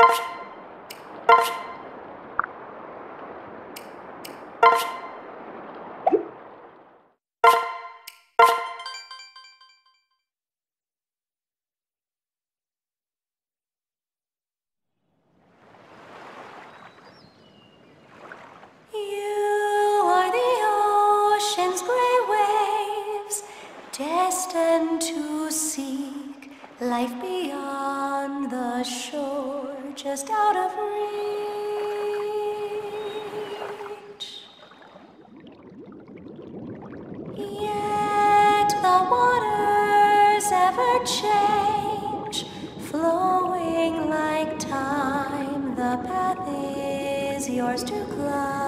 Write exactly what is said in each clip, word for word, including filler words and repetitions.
Destined to seek life beyond the shore, just out of reach. Yet the waters ever change, flowing like time. The path is yours to climb.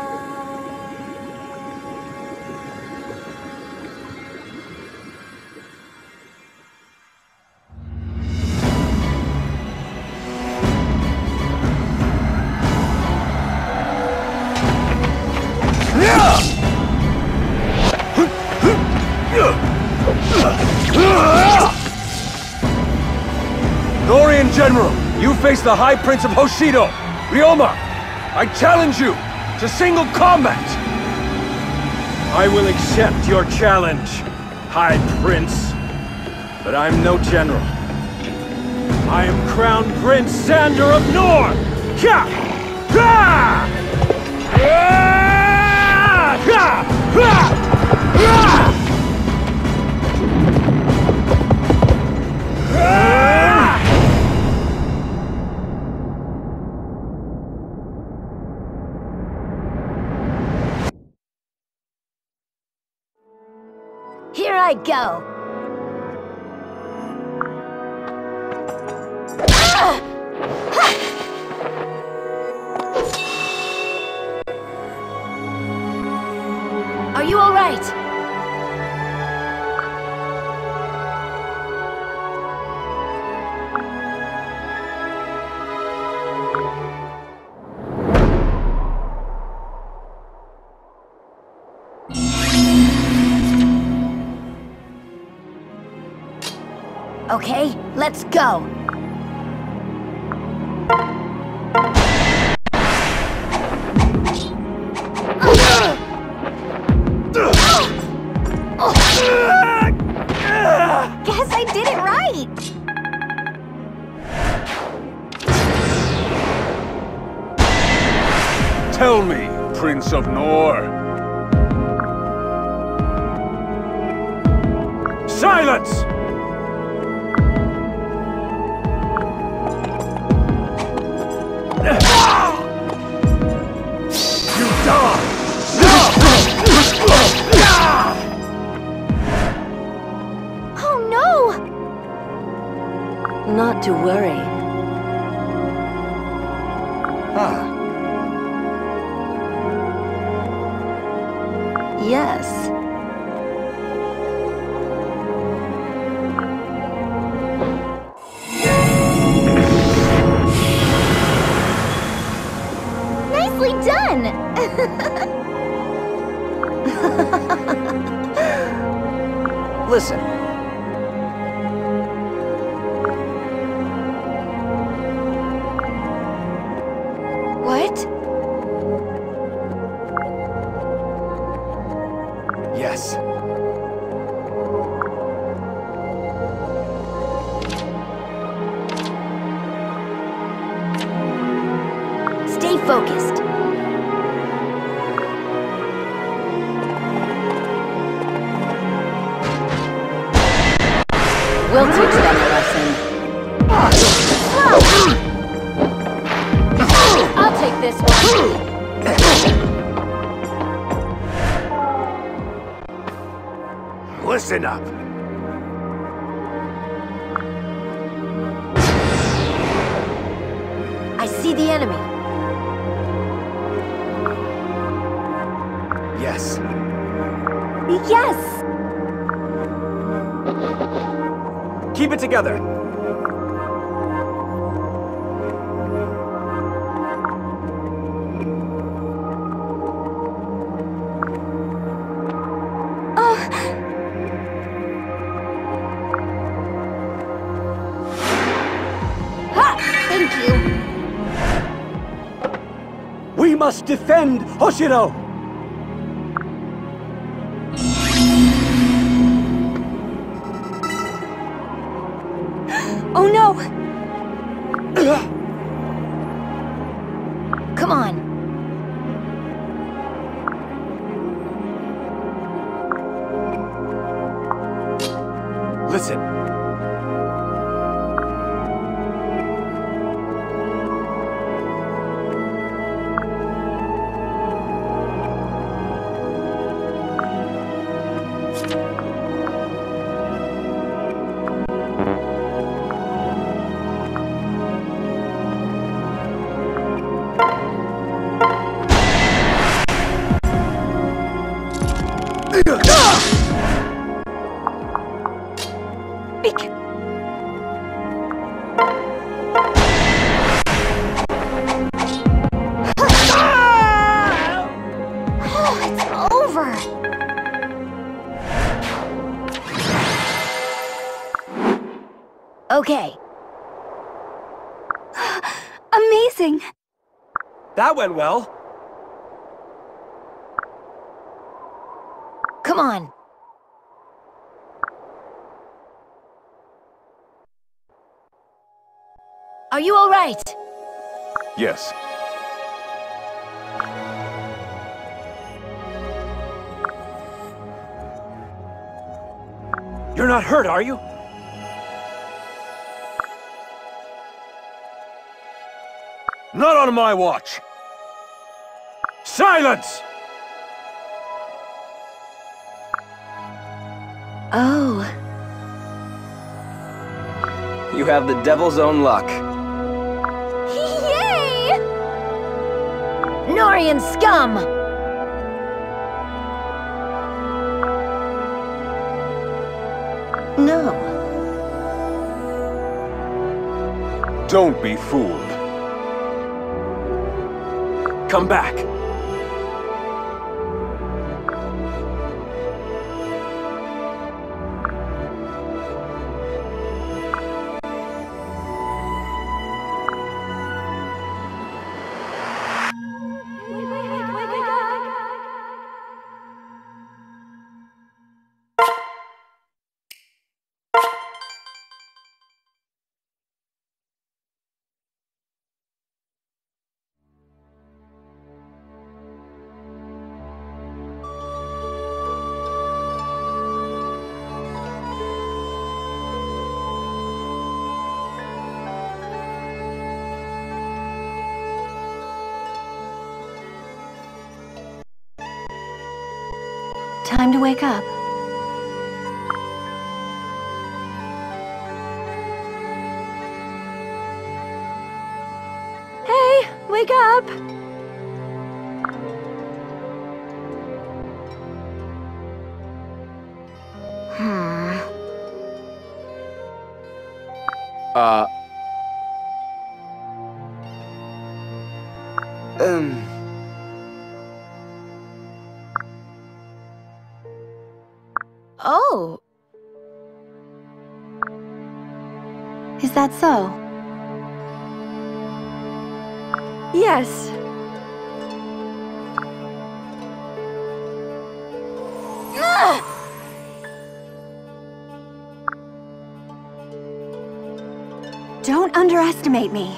Nohrian General, you face the High Prince of Hoshido, Ryoma. I challenge you to single combat! I will accept your challenge, High Prince. But I'm no general. I am Crown Prince Sander of Nor! Ha! Ha! Ha! Ha! Ha! Here I go! Are you all right? Okay, let's go! Guess I did it right! Tell me, Prince of Nor. Silence! Oh no! Not to worry. Ah. Yes. Nicely done! Listen. What? Yes. Stay focused. We'll teach them a lesson. I'll take this one. Listen up. I see the enemy. Yes. Yes! Keep it together. Oh. Ha! Thank Thank you. We must defend Hoshido! Oh no! Come on. Listen. Okay. Amazing! That went well. Come on. Are you all right? Yes. You're not hurt, are you? Not on my watch! Silence! Oh. You have the devil's own luck. Yay! Nohrian scum! No. Don't be fooled. Come back. Time to wake up. Hey, wake up! Hmm. Uh... Um... Oh. Is that so? Yes. Don't underestimate me.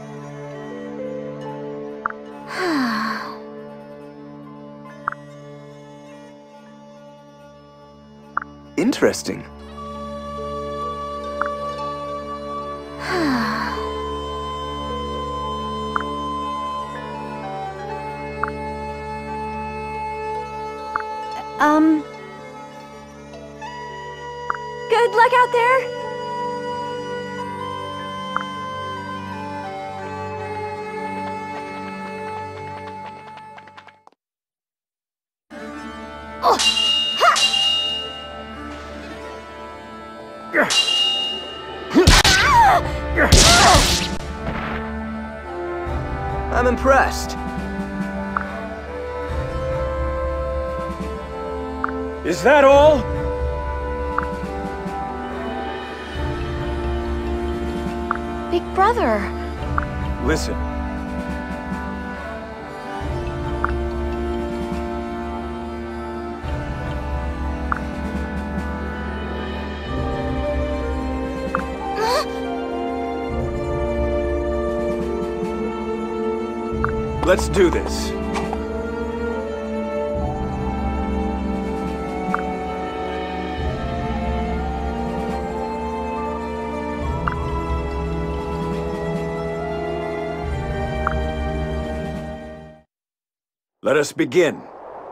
Interesting. um... Good luck out there! Oh! Ha! I'm impressed. Is that all? Big brother. Listen. Let's do this. Let us begin.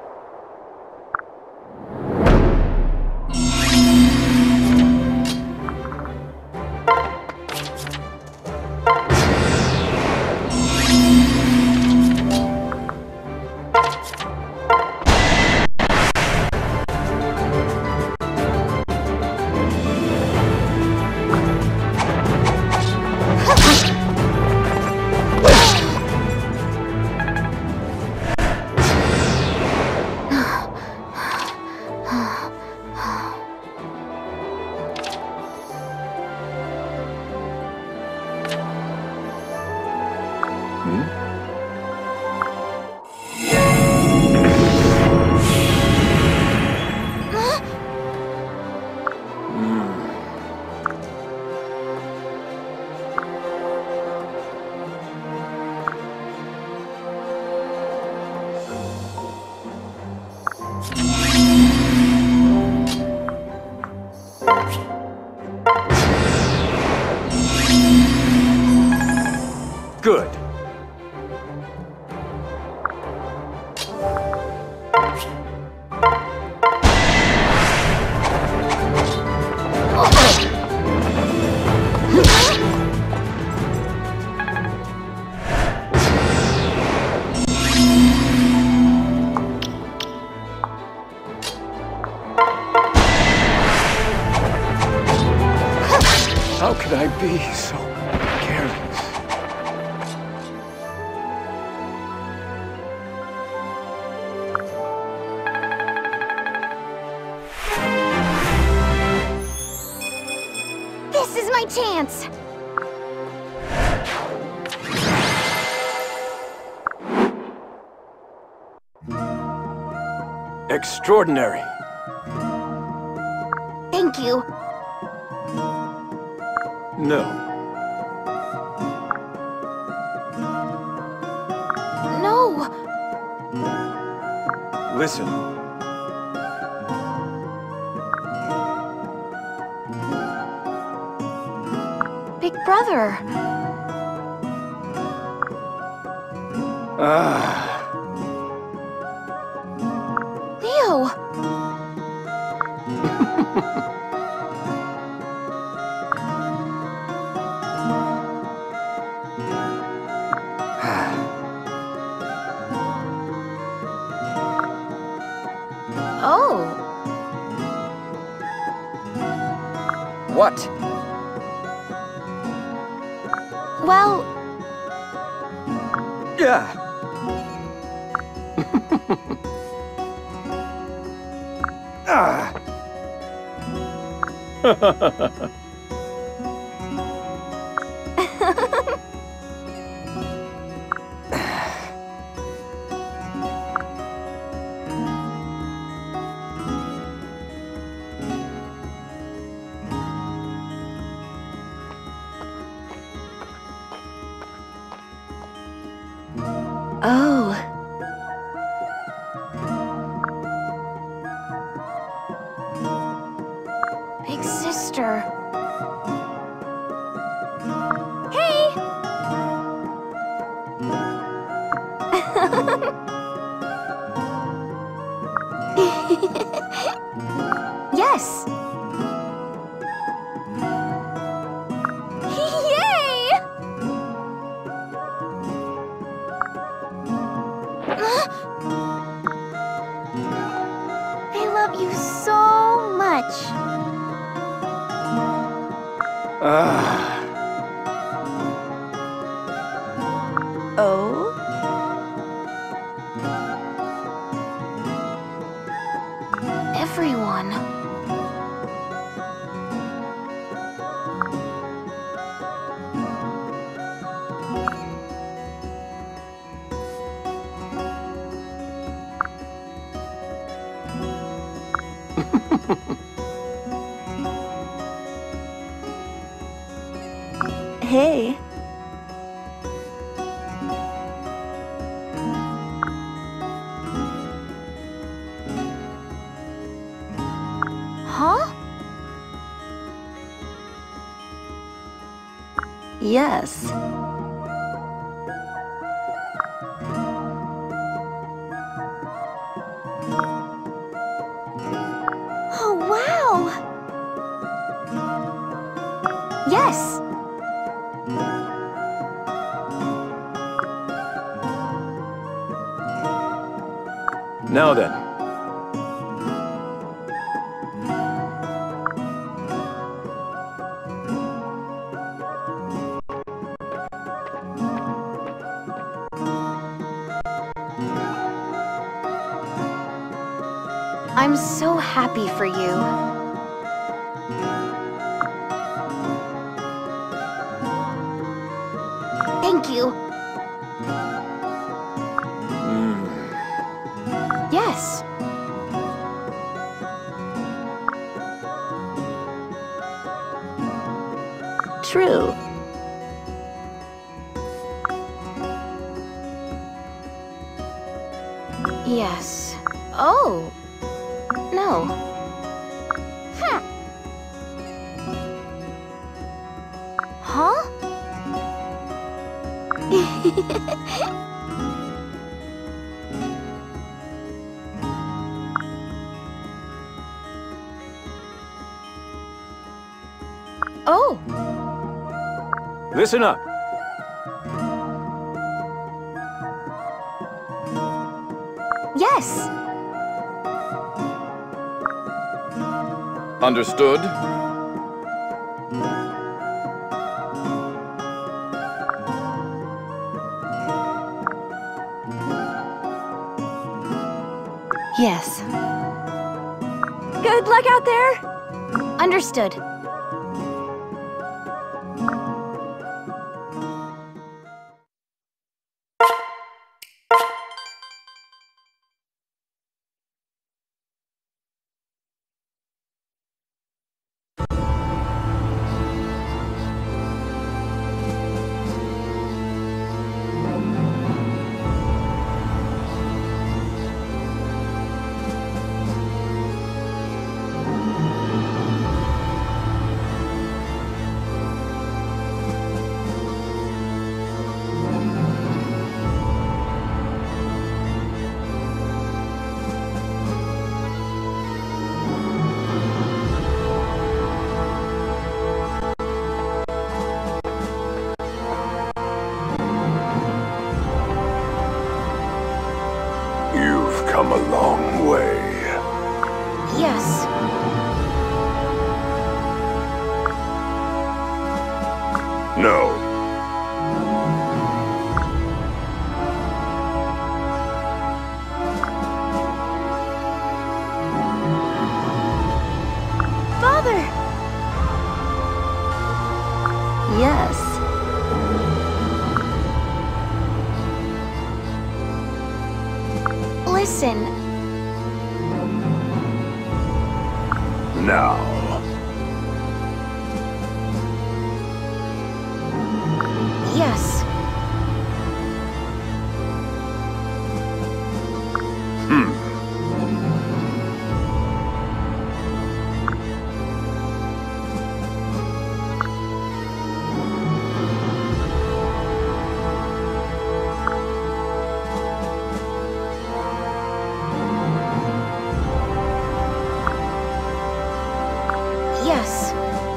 Good. How could I be so careless? This is my chance! Extraordinary. Thank you. No. No! Listen. Big brother. Ah. Leo! Oh. What? Well, Yeah. Ah. oh. Big sister. Hey! Yes! Yay! I love you so much. Ah. Oh? Everyone. Hey. Huh? Yes. Oh, wow! Yes! Now then. I'm so happy for you. Thank you. Hmm. Yes. True. Yes. Oh. No. Huh? Huh? Oh. Listen up. Yes. Understood? Yes. Good luck out there. Understood. Come a long way. Yes. No. Father! Yes. Listen. Now. Yes. Hmm. Yes.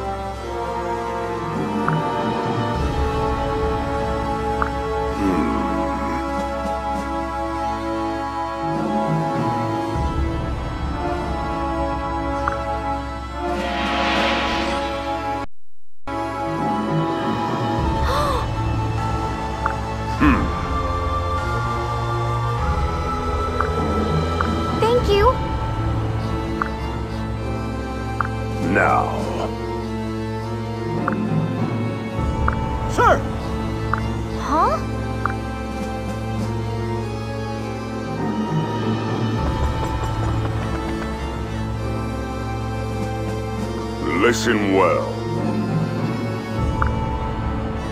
Hmm. Thank you. Now. Sir! Huh? Listen well.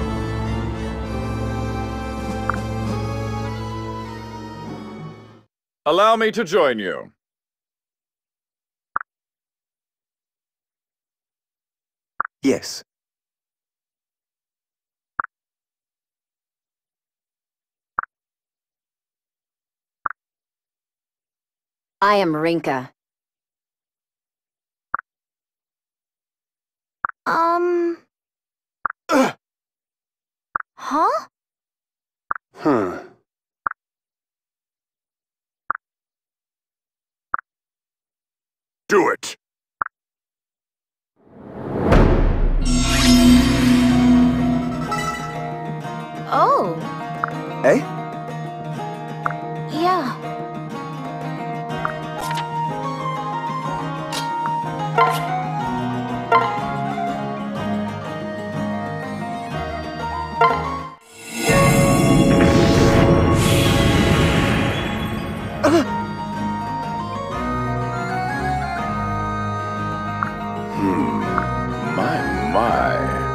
Allow me to join you. Yes. I am Rinka. Um... Ugh. Huh? Huh. Do it! Oh. Eh? Yeah. My, my.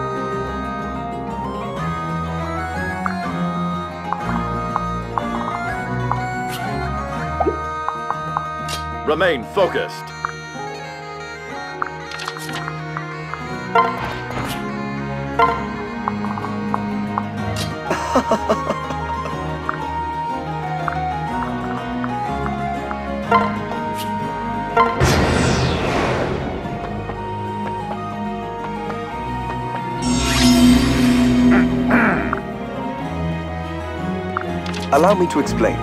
Remain focused. Allow me to explain.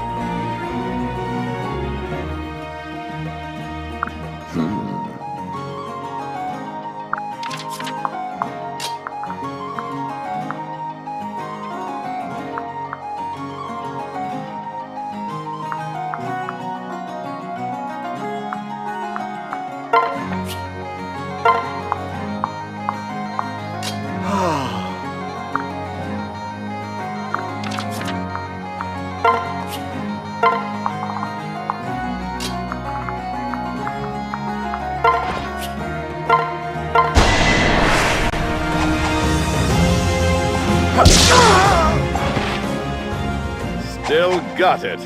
Still got it.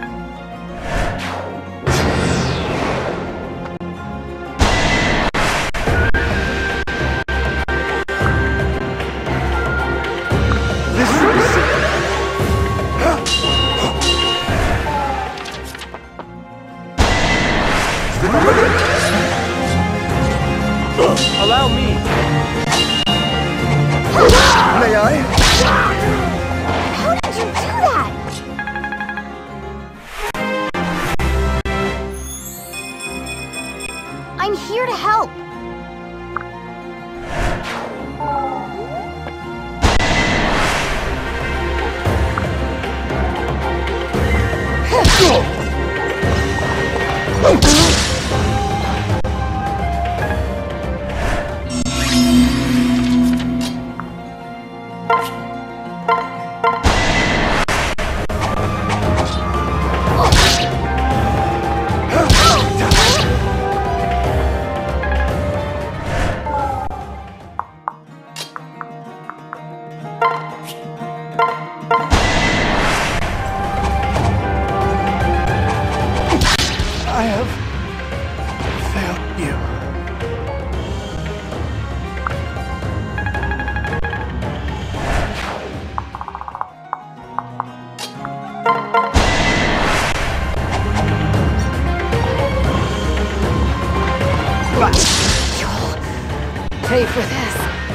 This should be simple. Allow me. May I? How did you do that? I'm here to help. I have failed you. Pay for this.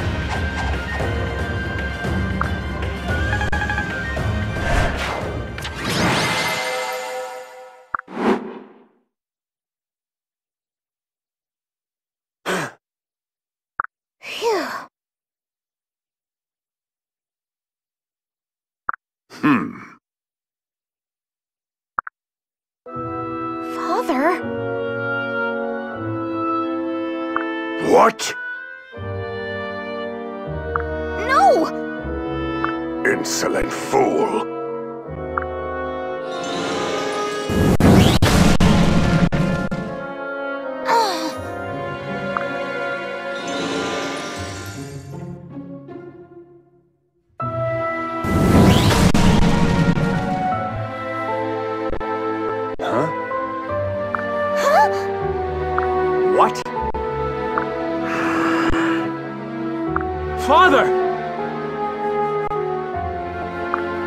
Phew. Hmm. Father? What? No! Insolent fool.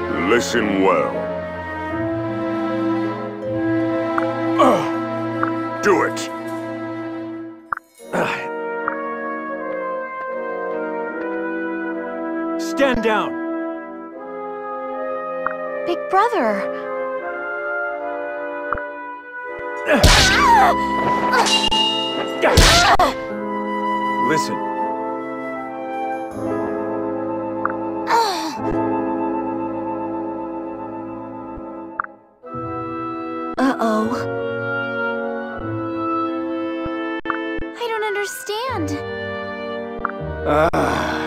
Listen well. Do it. Stand down. Big brother. Listen. Uh-oh. I don't understand. Ah.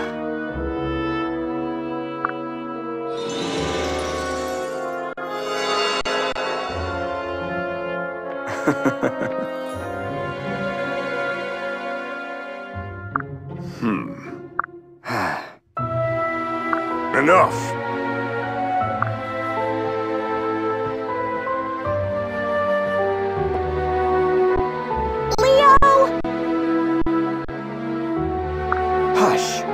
Hmm. Enough. Hush.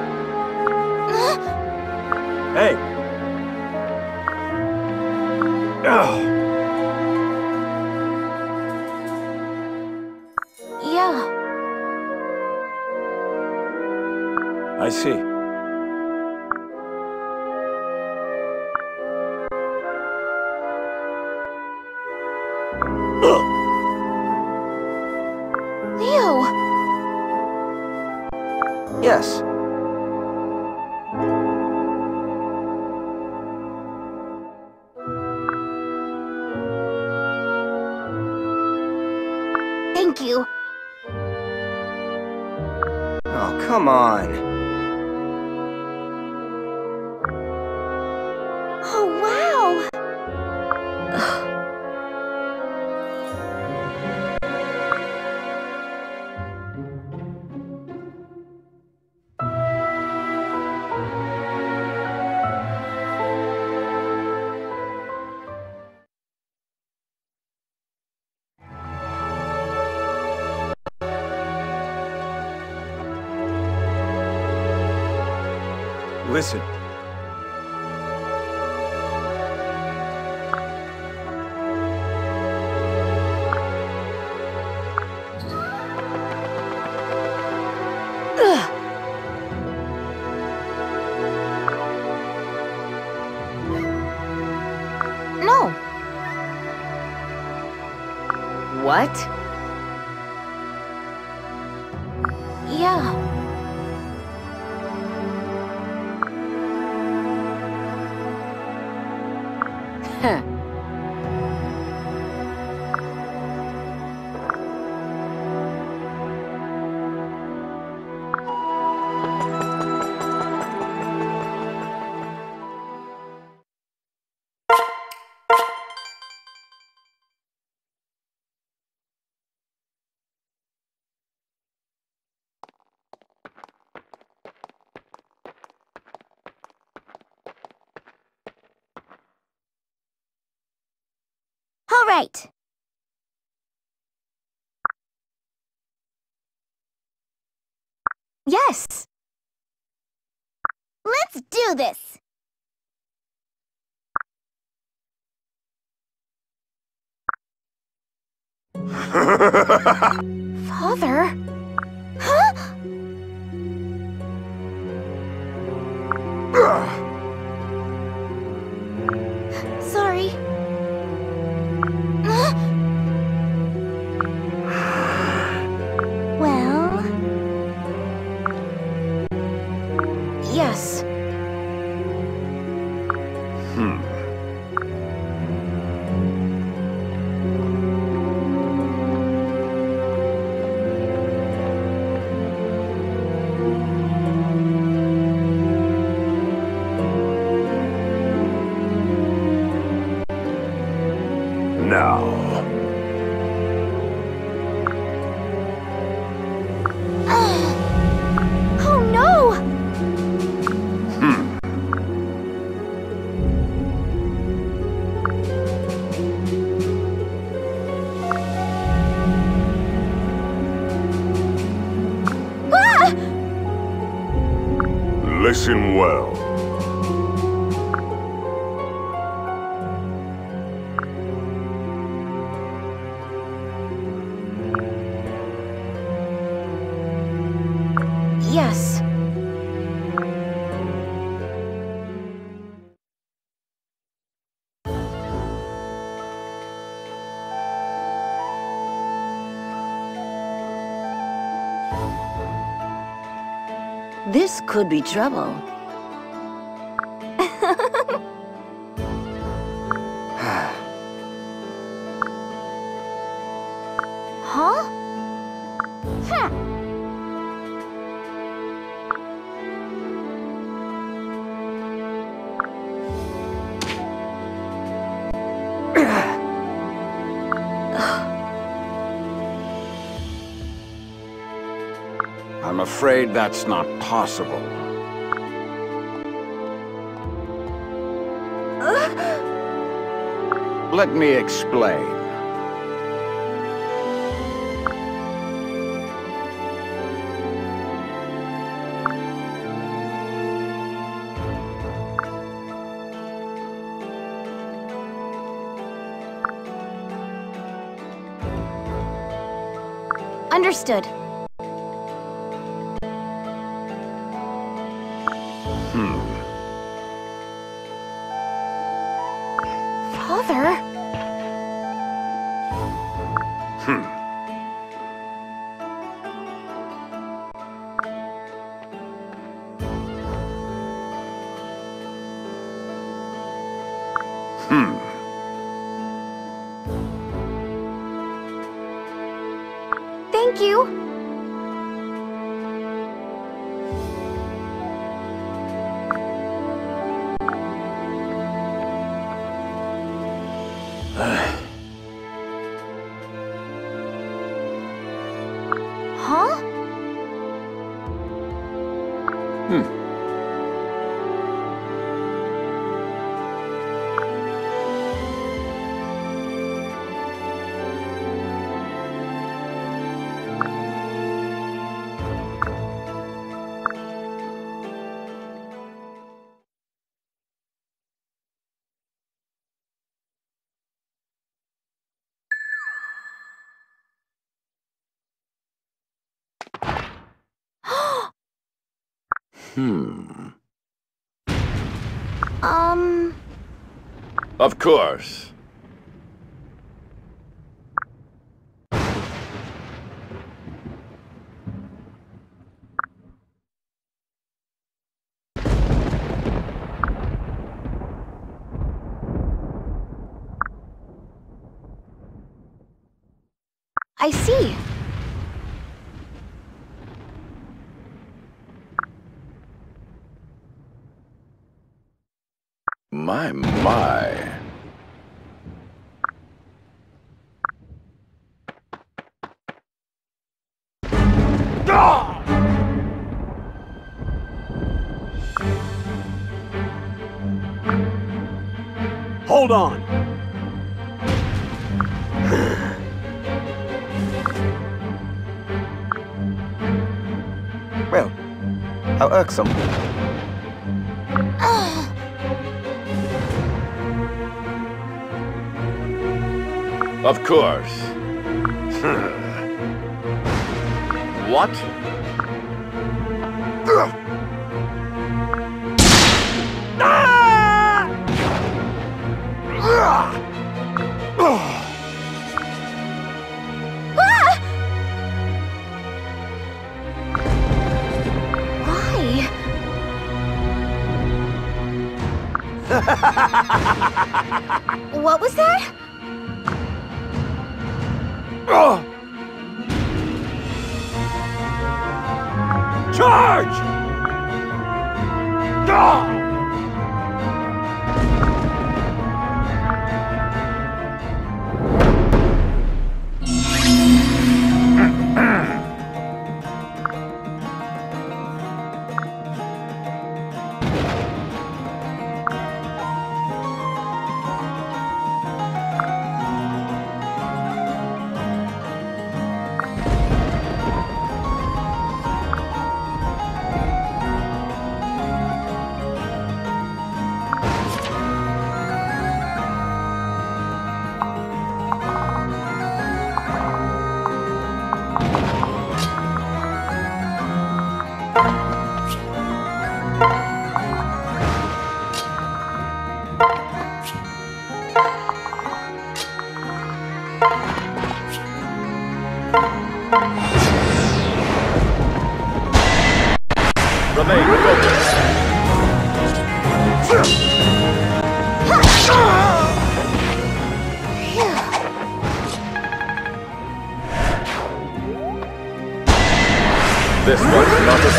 Hey. Oh. Yeah. I see. Leo. Yes. Thank you. Oh, come on. Oh, wow. Listen. Ugh. No. What? Yeah. Heh. All right. Yes. Let's do this. Father? Huh? Sorry. Huh? Well... Yes. Hmm. Now. Oh no! Hmm. Ah! Listen well. This could be trouble. Huh? Hmm. I'm afraid that's not possible. Let me explain. Understood. Hmm. Father? Hmm. Hmm. Thank you. Huh? Hmm. Hmm. Um... Of course. I see. My, my. Hold on. Well, how irksome. Of course. What? Why? What was that? Charge!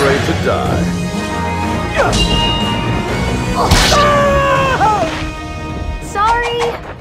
afraid to die. Sorry.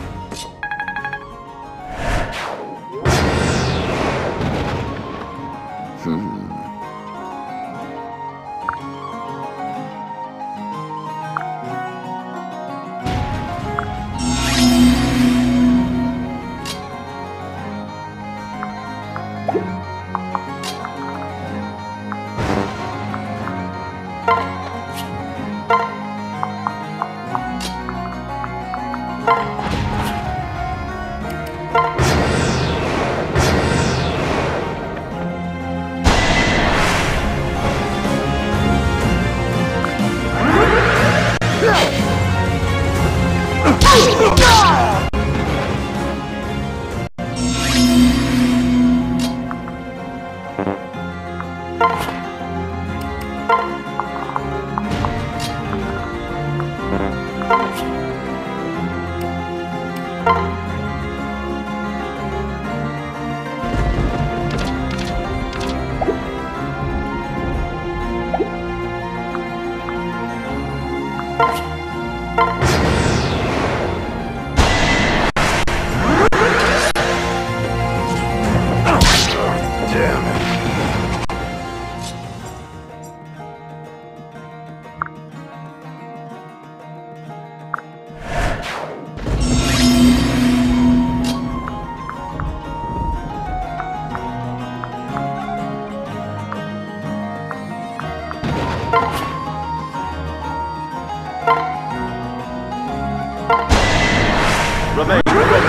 Remain.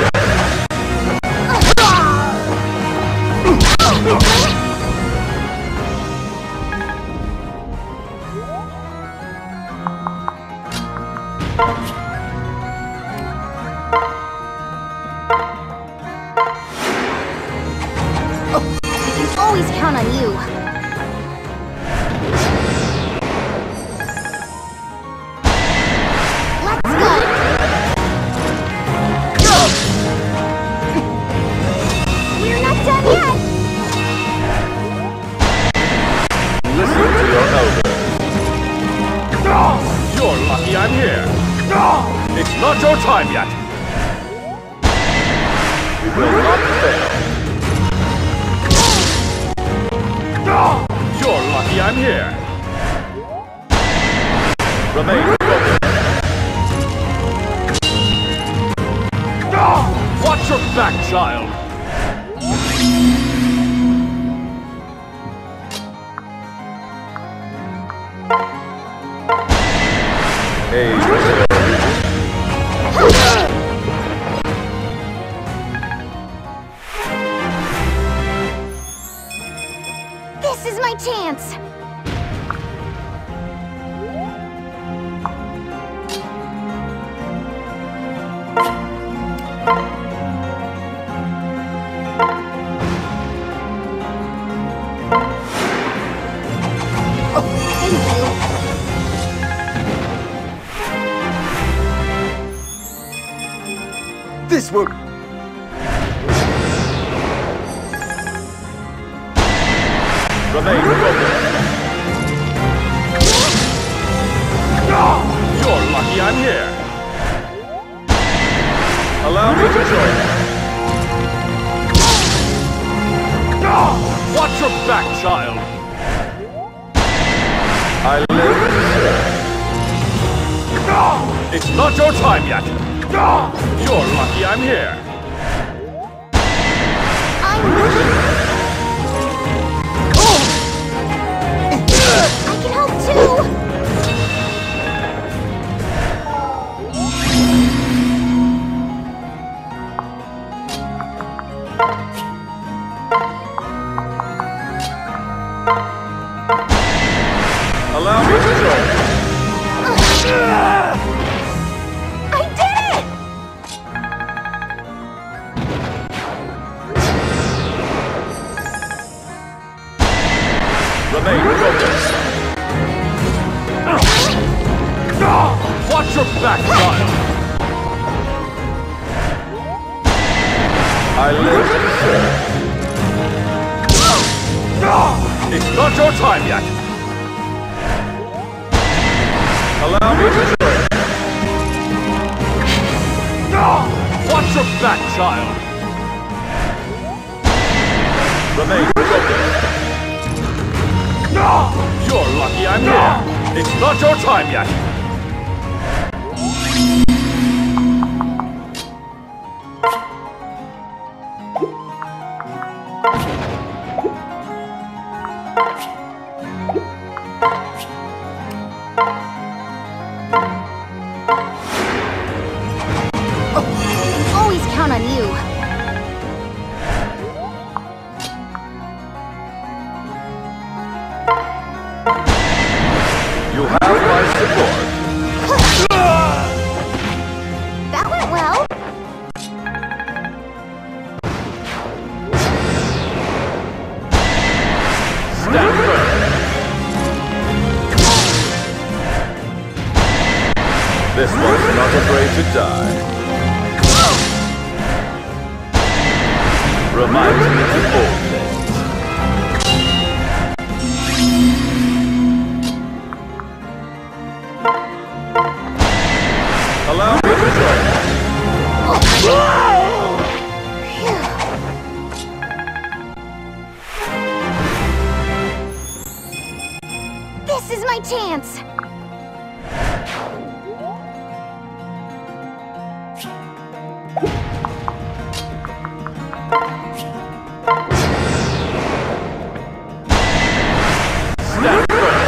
Always count on you. Let's go. We're not done yet. Listen to your elders. You're lucky I'm here. It's not your time yet. We will not fail. You're lucky I'm here. Remain focused. Watch your back, child. Hey. This is my chance. Oh, thank you. This will... Remain focused. You're lucky I'm here. Allow me to join you. Watch your back, child. I live to serve. It's not your time yet. You're lucky I'm here. I'm ready. I can help too! Allow me to join you. I did it! Remain focused. Watch your back, child. I live to serve. It's not your time yet. Allow me to join. Watch your back, child! Remain focused. You're lucky I'm here. It's not your time yet. Always count on you. You have my support. That went well. Stand firm. This one's not afraid to die. Reminds me of old days. Allow me to join. This is my chance. Stand firm.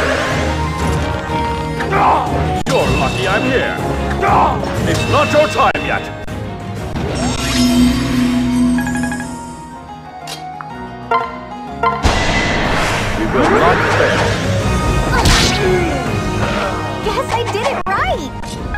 You're lucky I'm here. It's not your time yet. We will not fail. Guess I did it right.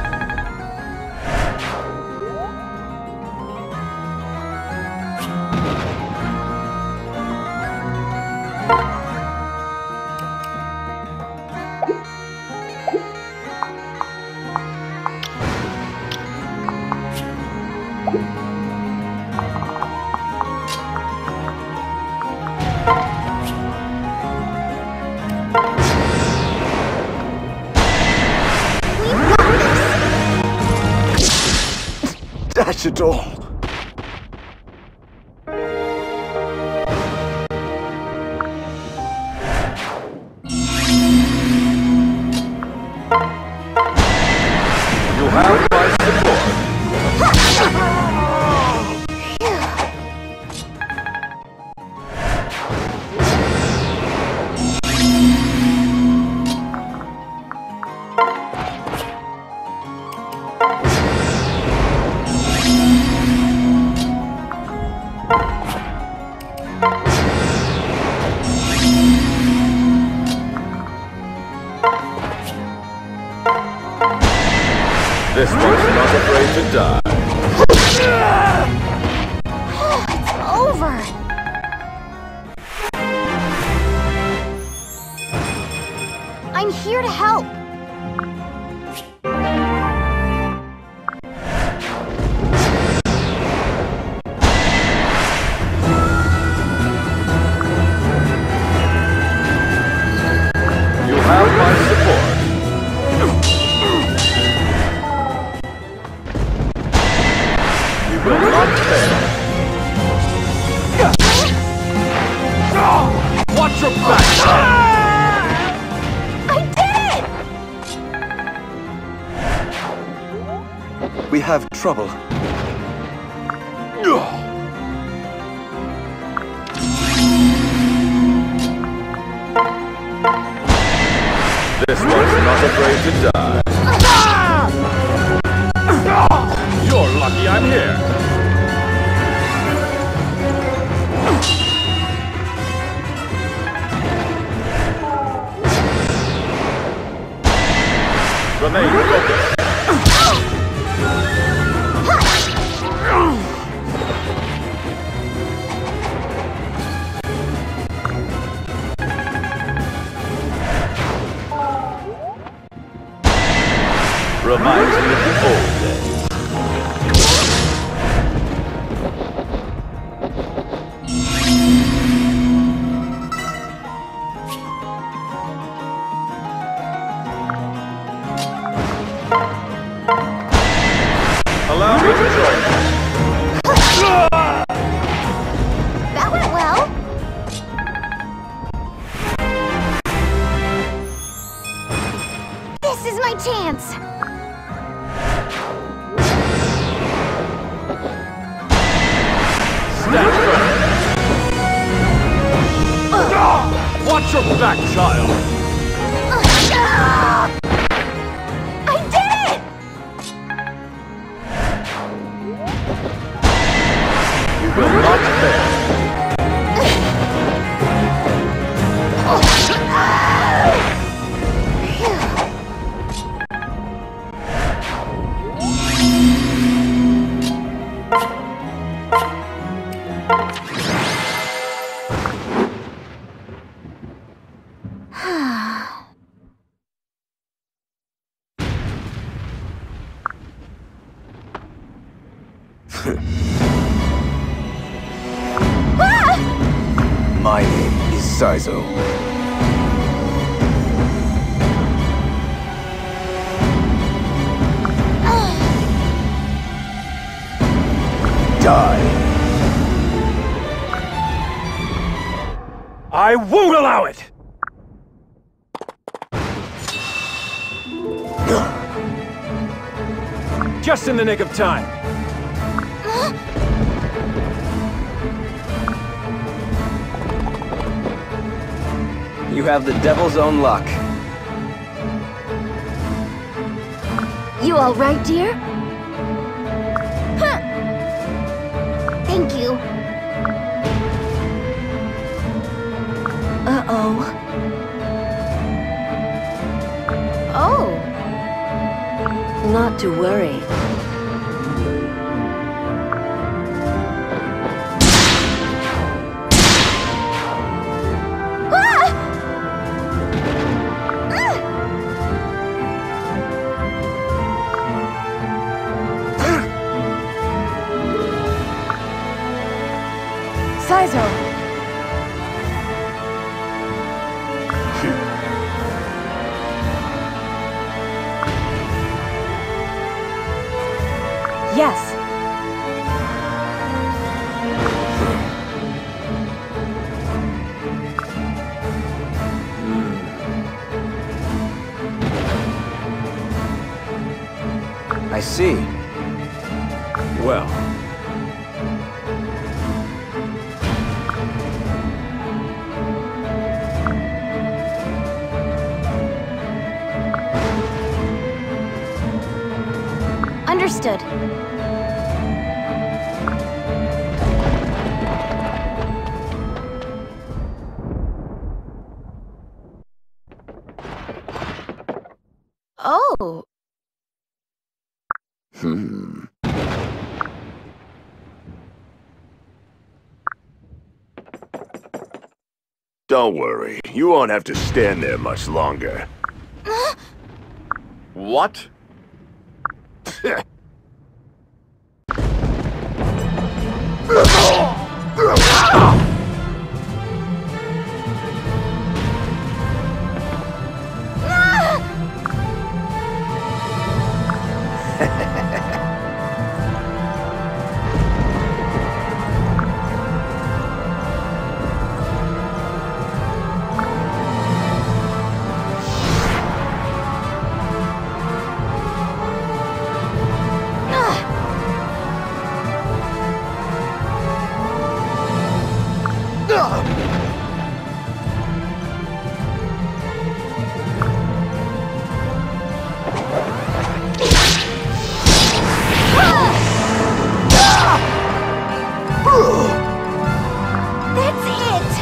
Dash it all. You have my support. This one's not afraid to die. It's over. I'm here to help. You have my support. We will not fail. Watch your back! I did it! We have trouble. This one's not afraid to die. You're lucky I'm here. Remain focused. Allow me to join you. That went well. This is my chance. Stand firm. Watch your back, child. I did it! You will not fail. My name is Saizo. Die. I won't allow it! Just in the nick of time. You have the devil's own luck. You all right, dear? Huh. Thank you. Uh-oh. Oh. Not to worry. Saizo. Yes. I see. Well. Understood. Oh. Hmm. Don't worry. You won't have to stand there much longer. What? That's it!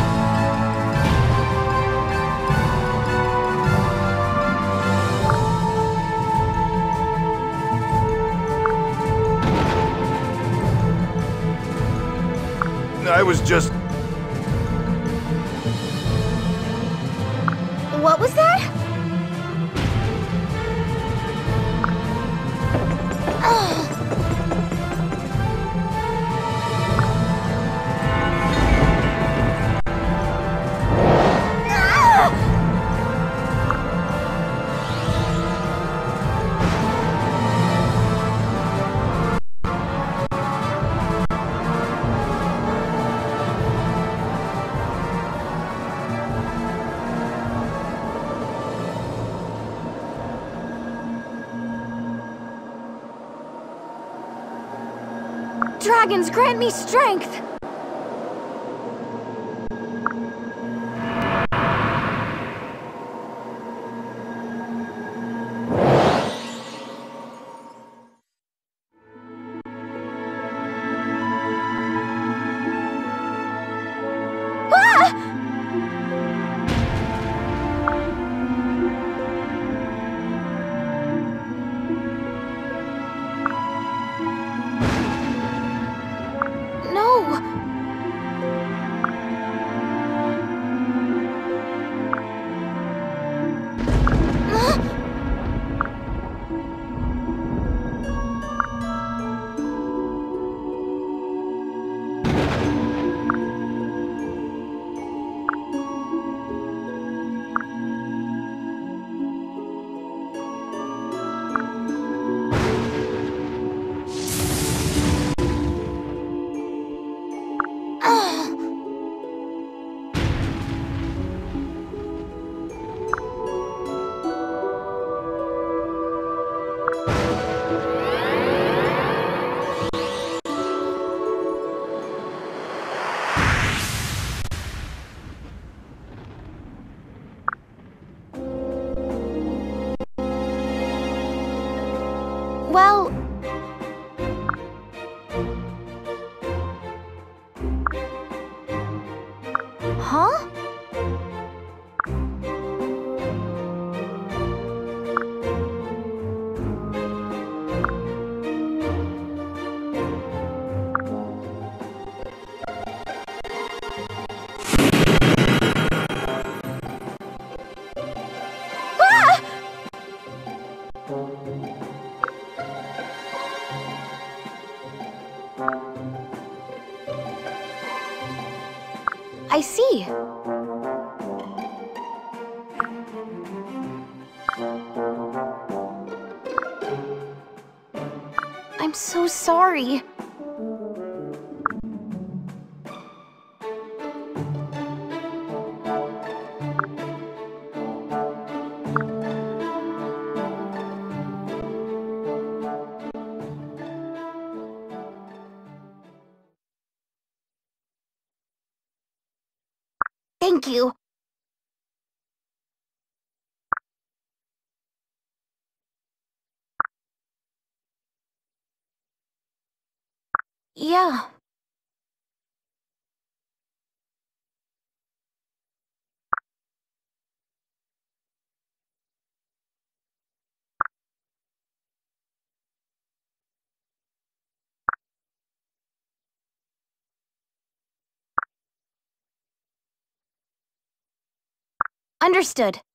I was just... What was that? Dragons, grant me strength! Well... Huh? I see. I'm so sorry. Thank you. Yeah. Understood.